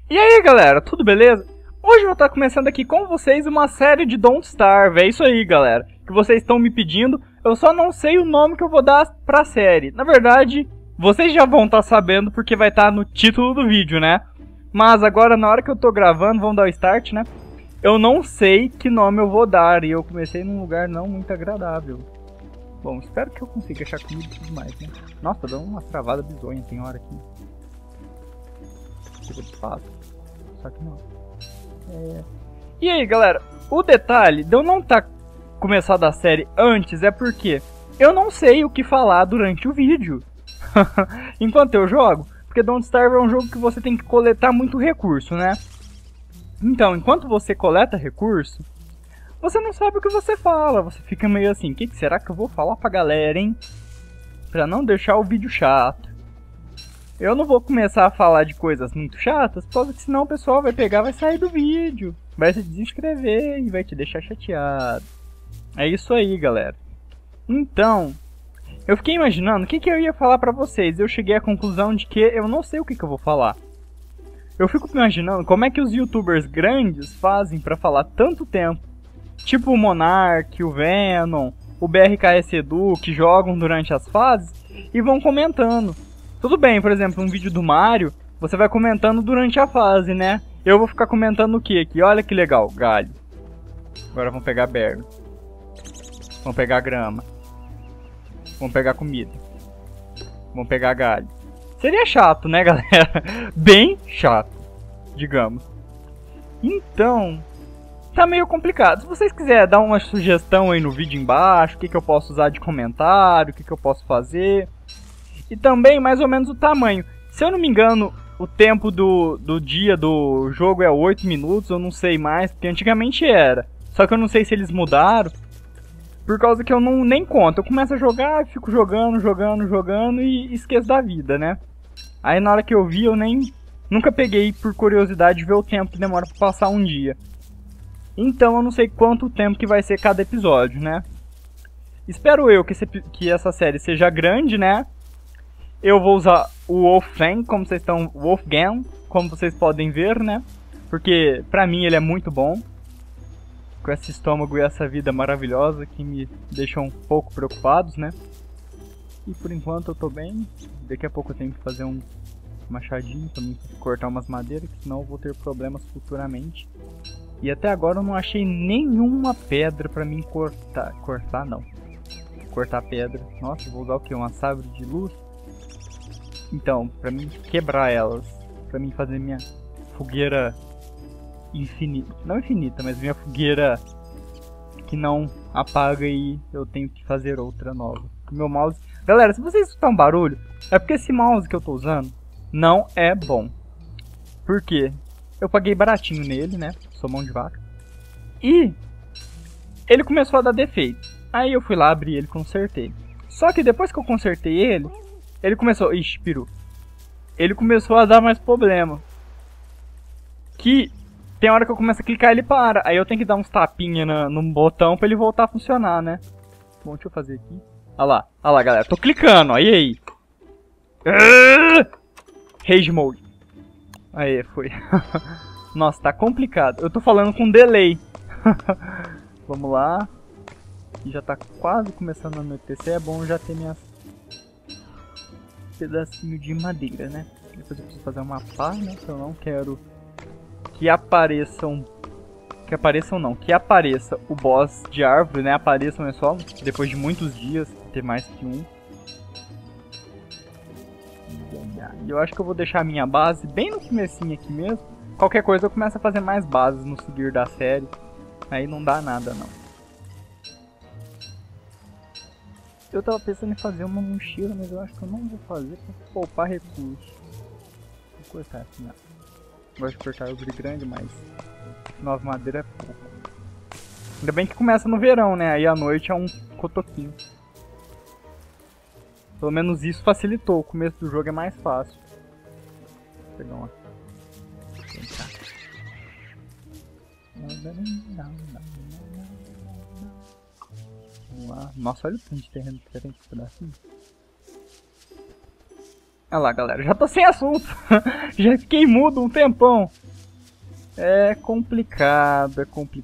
E aí galera, tudo beleza? Hoje eu vou estar começando aqui com vocês uma série de Don't Starve, é isso aí galera, que vocês estão me pedindo, eu só não sei o nome que eu vou dar pra série. Na verdade, vocês já vão estar sabendo porque vai estar no título do vídeo, né? Mas agora na hora que eu tô gravando, vamos dar o start, né? Eu não sei que nome eu vou dar e eu comecei num lugar não muito agradável. Bom, espero que eu consiga achar comida e tudo mais, né? Nossa, tá dando uma travada bizonha, tem hora aqui. Tipo de fato. Só que não. E aí, galera, o detalhe de eu não começado a série antes é porque eu não sei o que falar durante o vídeo. Enquanto eu jogo. Porque Don't Starve é um jogo que você tem que coletar muito recurso, né? Então, enquanto você coleta recurso, você não sabe o que você fala. Você fica meio assim, o que será que eu vou falar pra galera, hein? Pra não deixar o vídeo chato. Eu não vou começar a falar de coisas muito chatas, porque senão o pessoal vai pegar, vai sair do vídeo, vai se desinscrever e vai te deixar chateado. É isso aí, galera. Então, eu fiquei imaginando o que eu ia falar pra vocês. Eu cheguei à conclusão de que eu não sei o que eu vou falar. Eu fico imaginando como é que os youtubers grandes fazem pra falar tanto tempo. Tipo o Monark, o Venom, o BRKS Edu, que jogam durante as fases e vão comentando. Tudo bem, por exemplo, um vídeo do Mario, você vai comentando durante a fase, né? Eu vou ficar comentando o que aqui? Olha que legal, galho. Agora vamos pegar berro. Vamos pegar grama. Vamos pegar comida. Vamos pegar galho. Seria chato, né, galera? Bem chato, digamos. Então, tá meio complicado. Se vocês quiserem dar uma sugestão aí no vídeo embaixo, o que eu posso usar de comentário, o que eu posso fazer... E também mais ou menos o tamanho. Se eu não me engano, o tempo do dia do jogo é 8 minutos, eu não sei mais, porque antigamente era. Só que eu não sei se eles mudaram, por causa que eu nem conto. Eu começo a jogar, fico jogando e esqueço da vida, né? Aí na hora que eu vi, eu nunca peguei por curiosidade ver o tempo que demora pra passar um dia. Então eu não sei quanto tempo que vai ser cada episódio, né? Espero eu que essa série seja grande, né? Eu vou usar o Wolfgang, como vocês podem ver, né? Porque pra mim ele é muito bom. Com esse estômago e essa vida maravilhosa que me deixam um pouco preocupados, né? E por enquanto eu tô bem. Daqui a pouco eu tenho que fazer um machadinho pra mim cortar umas madeiras, que senão eu vou ter problemas futuramente. E até agora eu não achei nenhuma pedra pra mim cortar. Cortar pedra. Nossa, eu vou usar o que? Uma sabre de luz? Então, pra mim quebrar elas, pra mim fazer minha fogueira infinita, não infinita, mas minha fogueira que não apaga e eu tenho que fazer outra nova. Meu mouse, galera, se vocês escutarem um barulho, é porque esse mouse que eu tô usando não é bom. Por quê? Eu paguei baratinho nele, né, sou mão de vaca, e ele começou a dar defeito. Aí eu fui lá, abri ele, consertei. Só que depois que eu consertei ele começou... Ixi, peru. Ele começou a dar mais problema. Que tem hora que eu começo a clicar ele para. Aí eu tenho que dar uns tapinha no botão pra ele voltar a funcionar, né? Bom, deixa eu fazer aqui. Olha lá, galera. Tô clicando, ó. E aí? Rage Mode. Aí, foi. Nossa, tá complicado. Eu tô falando com delay. Vamos lá. Aqui já tá quase começando a anoitecer. É bom já ter minhas... pedacinho de madeira, né? Depois eu preciso fazer uma pá, né? Eu não quero que apareçam... Que apareça o boss de árvore, né? Apareçam é só depois de muitos dias, ter mais que um. E eu acho que eu vou deixar a minha base bem no comecinho aqui mesmo. Qualquer coisa eu começo a fazer mais bases no seguir da série. Aí não dá nada, não. Eu tava pensando em fazer uma mochila, mas eu acho que eu não vou fazer pra poupar recursos. Vou cortar aqui, não. Gosto de cortar árvore grande, mas 9 madeira é pouco. Ainda bem que começa no verão, né? Aí à noite é um cotoquinho. Pelo menos isso facilitou. O começo do jogo é mais fácil. Vou pegar uma. Vem cá. Vamos lá. Nossa, olha o tanto de terreno diferente esse pedacinho. Olha lá, galera, já tô sem assunto. Já fiquei mudo um tempão. É complicado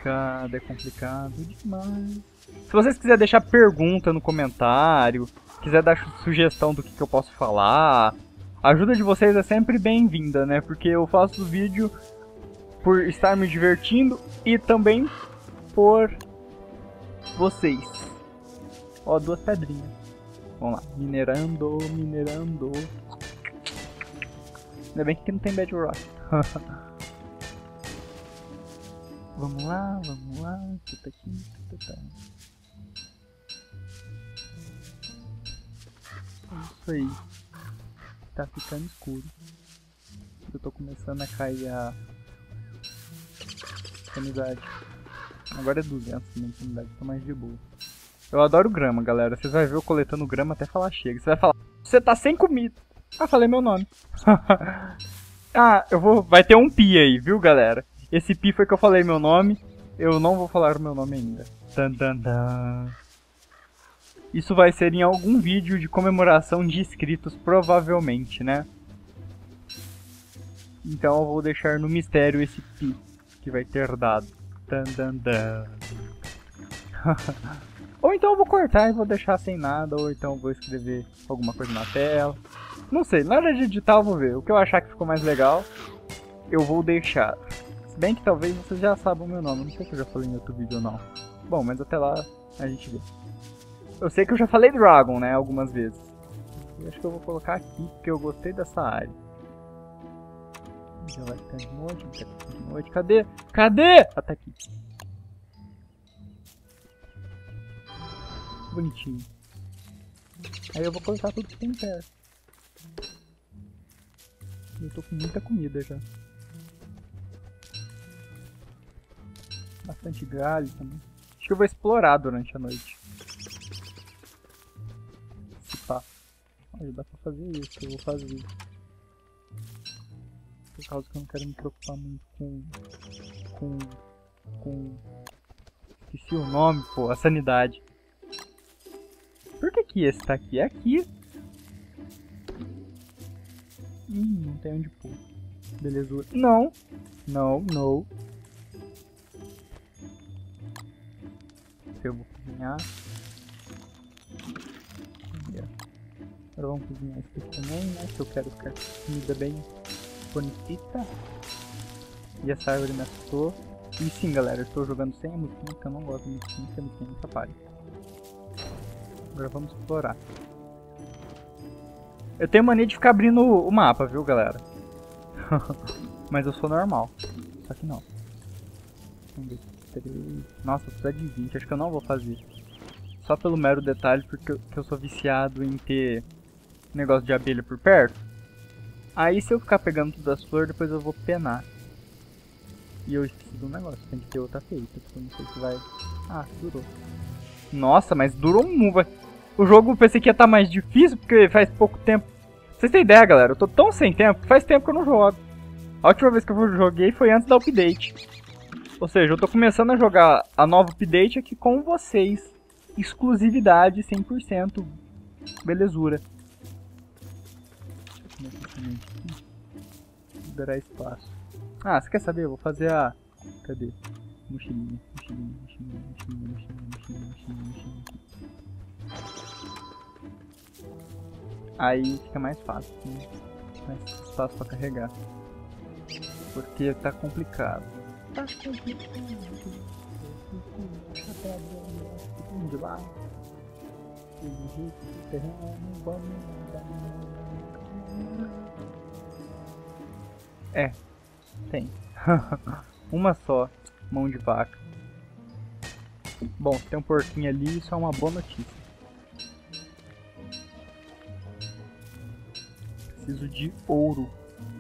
demais. Se vocês quiserem deixar pergunta no comentário, quiser dar sugestão do que eu posso falar, a ajuda de vocês é sempre bem-vinda, né? Porque eu faço o vídeo por estar me divertindo e também por vocês. Ó, 2 pedrinhas. Vamos lá, minerando. Ainda bem que aqui não tem bedrock. Vamos lá. Tudo aqui, tudo tá. É isso aí. Tá ficando escuro. Eu tô começando a cair a sanidade. Agora é 200 na sanidade, tô mais de boa. Eu adoro grama, galera. Vocês vão ver eu coletando grama até falar chega. Você vai falar, você tá sem comida. Ah, falei meu nome. Ah, vai ter um pi aí, viu, galera? Esse pi foi que eu falei meu nome. Eu não vou falar o meu nome ainda. Isso vai ser em algum vídeo de comemoração de inscritos, provavelmente, né? Então eu vou deixar no mistério esse pi que vai ter dado. Ou então eu vou cortar e vou deixar sem nada, ou então eu vou escrever alguma coisa na tela. Não sei, na hora de editar eu vou ver. O que eu achar que ficou mais legal, eu vou deixar. Se bem que talvez vocês já saibam o meu nome, não sei se eu já falei em outro vídeo ou não. Bom, mas até lá a gente vê. Eu sei que eu já falei Dragon, né, algumas vezes. Eu acho que eu vou colocar aqui, porque eu gostei dessa área. Já vai ficar de noite, vai ficar de noite. Cadê? Cadê? Ah, tá aqui. Bonitinho. Aí eu vou colocar tudo que tem perto. Eu tô com muita comida já. Bastante galho também. Acho que eu vou explorar durante a noite. Se pá. Olha, dá pra fazer isso, eu vou fazer. Por causa que eu não quero me preocupar muito com... Esqueci o nome, pô, a sanidade. Por que esse tá aqui? É aqui. Não tem onde pôr. Beleza. Não. Eu vou cozinhar. Agora vamos cozinhar isso aqui também, né? Que eu quero ficar com comida bem bonita. E essa árvore me assustou. E sim, galera, eu estou jogando sem a musiquinha, porque eu não gosto de musiquinha, porque a musiquinha me atrapalha. Agora vamos explorar. Eu tenho mania de ficar abrindo o mapa, viu, galera? Mas eu sou normal. Só que não. Vamos ver. Nossa, precisa de 20. Acho que eu não vou fazer. Só pelo mero detalhe, porque eu sou viciado em ter negócio de abelha por perto. Aí se eu ficar pegando todas as flores, depois eu vou penar. E eu esqueci do negócio. Tem que ter outra feita. Porque eu não sei se vai... Ah, durou. Nossa, mas durou muito. O jogo eu pensei que ia estar mais difícil, porque faz pouco tempo. Pra vocês terem ideia, galera, eu tô tão sem tempo que faz tempo que eu não jogo. A última vez que eu joguei foi antes da update. Ou seja, eu tô começando a jogar a nova update aqui com vocês. Exclusividade 100%. Belezura. Liberar espaço. Ah, você quer saber? Eu vou fazer a... Cadê? Mochilinha. Aí fica mais fácil, né? Mais espaço pra carregar. Porque tá complicado. De lá. É, tem. Uma só, mão de vaca. Bom, tem um porquinho ali, isso é uma boa notícia. Preciso de ouro.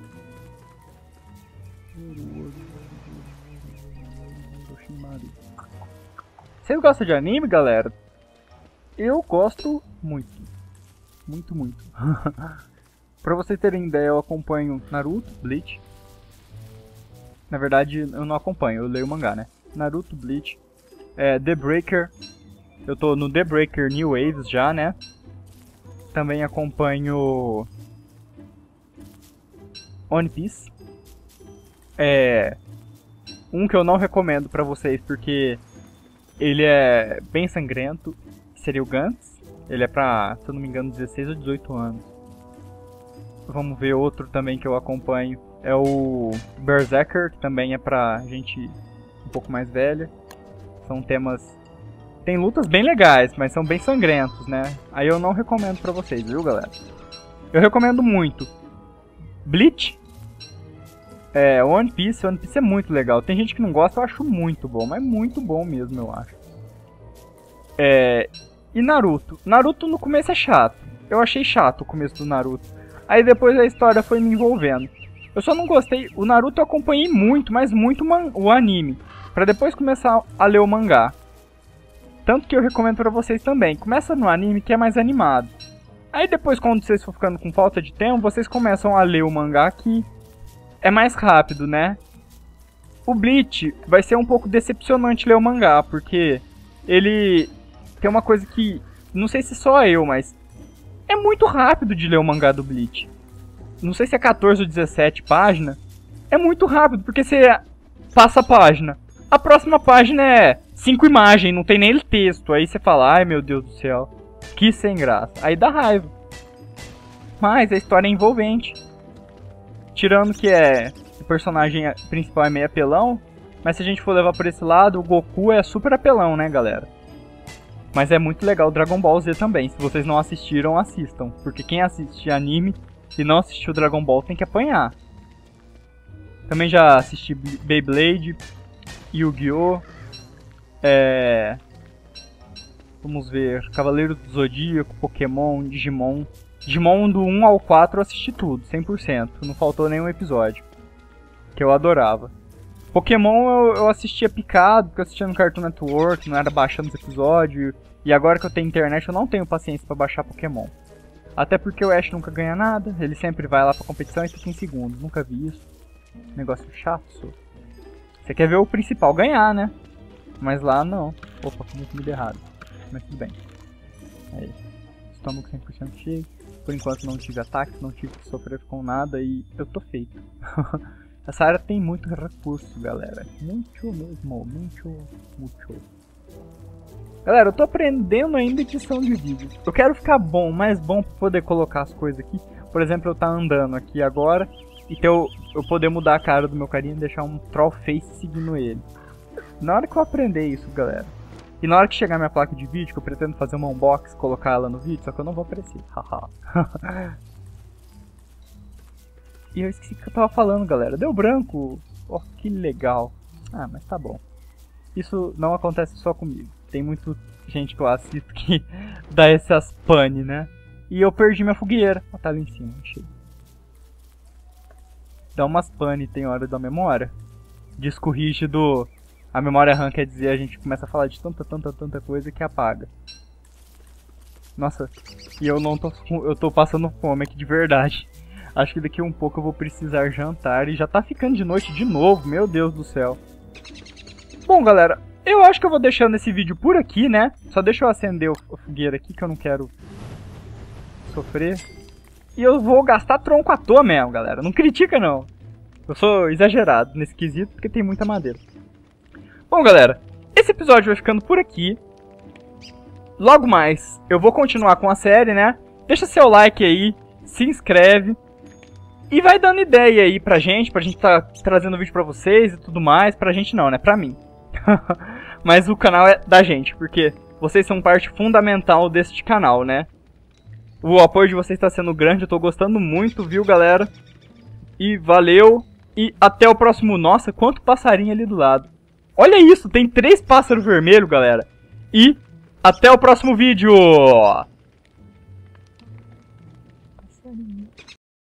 Vocês gostam de anime, galera? Eu gosto muito. Muito. Pra vocês terem ideia, eu acompanho Naruto, Bleach. Na verdade, eu não acompanho, eu leio o mangá, né? Naruto, Bleach, The Breaker. Eu tô no The Breaker New Waves já, né? Também acompanho One Piece. Um que eu não recomendo pra vocês porque ele é bem sangrento, seria o Gantz. Ele é pra, se eu não me engano, 16 ou 18 anos. Vamos ver outro também que eu acompanho. É o Berserker, que também é pra gente um pouco mais velha. São temas... Tem lutas bem legais, mas são bem sangrentos, né? Aí eu não recomendo pra vocês, viu, galera? Eu recomendo muito Bleach. One Piece é muito legal. Tem gente que não gosta, eu acho muito bom, mas muito bom mesmo, eu acho. E Naruto. Naruto no começo é chato. Eu achei chato o começo do Naruto. Aí depois a história foi me envolvendo. Eu só não gostei. O Naruto eu acompanhei muito, mas muito o anime. Pra depois começar a ler o mangá. Tanto que eu recomendo pra vocês também. Começa no anime que é mais animado. Aí depois, quando vocês for ficando com falta de tempo, vocês começam a ler o mangá que é mais rápido, né? O Bleach vai ser um pouco decepcionante ler o mangá, porque ele tem uma coisa que, não sei se só eu, mas é muito rápido de ler o mangá do Bleach. Não sei se é 14 ou 17 páginas. É muito rápido, porque você passa a página. A próxima página é 5 imagens, não tem nem texto. Aí você fala, ai meu Deus do céu, que sem graça. Aí dá raiva. Mas a história é envolvente. Tirando que o personagem principal é meio apelão. Mas se a gente for levar por esse lado, o Goku é super apelão, né, galera? Mas é muito legal o Dragon Ball Z também. Se vocês não assistiram, assistam. Porque quem assiste anime e não assistiu Dragon Ball tem que apanhar. Também já assisti Beyblade, Yu-Gi-Oh! Vamos ver, Cavaleiro do Zodíaco, Pokémon, Digimon. Digimon do 1 ao 4 eu assisti tudo, 100%. Não faltou nenhum episódio. Que eu adorava. Pokémon eu assistia picado, porque eu assistia no Cartoon Network, não era baixando os episódios. E agora que eu tenho internet eu não tenho paciência pra baixar Pokémon. Até porque o Ash nunca ganha nada, ele sempre vai lá pra competição e fica em segundo. Nunca vi isso. Negócio chato, só. Você quer ver o principal ganhar, né? Mas lá não. Opa, comi comida errada. Mas tudo bem. Aí. Estômago 100% cheio. Por enquanto não tive ataques, não tive que sofrer com nada e eu tô feito. Essa área tem muito recurso, galera. Muito mesmo, muito. Galera, eu tô aprendendo ainda edição de vídeo. Eu quero ficar bom, mais bom pra poder colocar as coisas aqui. Por exemplo, eu tá andando aqui agora e eu poder mudar a cara do meu carinha e deixar um troll face seguindo ele. Na hora que eu aprender isso, galera, e na hora que chegar minha placa de vídeo, que eu pretendo fazer uma unbox, colocar ela no vídeo, só que eu não vou aparecer. E eu esqueci o que eu tava falando, galera. Deu branco. Oh, que legal. Ah, mas tá bom. Isso não acontece só comigo. Tem muita gente que eu assisto que dá essas pane, né? E eu perdi minha fogueira. Ah, tá ali em cima, achei. Dá umas pane, tem hora da memória. Disco rígido. A memória RAM quer dizer, a gente começa a falar de tanta coisa que apaga. Nossa, e eu tô passando fome aqui de verdade. Acho que daqui a um pouco eu vou precisar jantar e já tá ficando de noite de novo, meu Deus do céu. Bom, galera, eu acho que eu vou deixando esse vídeo por aqui, né? Só deixa eu acender a fogueira aqui que eu não quero sofrer. E eu vou gastar tronco à toa mesmo, galera. Não critica, não. Eu sou exagerado nesse quesito porque tem muita madeira. Bom, galera, esse episódio vai ficando por aqui. Logo mais, eu vou continuar com a série, né? Deixa seu like aí, se inscreve. E vai dando ideia aí pra gente tá trazendo vídeo pra vocês e tudo mais. Pra gente não, né? Pra mim. Mas o canal é da gente, porque vocês são parte fundamental deste canal, né? O apoio de vocês tá sendo grande, eu tô gostando muito, viu, galera? E valeu, e até o próximo... Nossa, quanto passarinho ali do lado. Olha isso, tem 3 pássaros vermelhos, galera. E até o próximo vídeo!